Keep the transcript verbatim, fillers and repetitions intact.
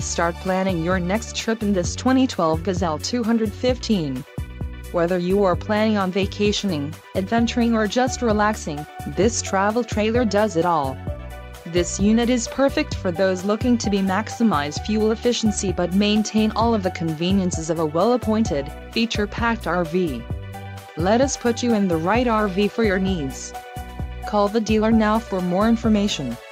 start planning your next trip in this twenty twelve Gazelle two fifteen. Whether you are planning on vacationing, adventuring or just relaxing, this travel trailer does it all. This unit is perfect for those looking to be maximize fuel efficiency but maintain all of the conveniences of a well-appointed, feature-packed R V. Let us put you in the right R V for your needs. Call the dealer now for more information.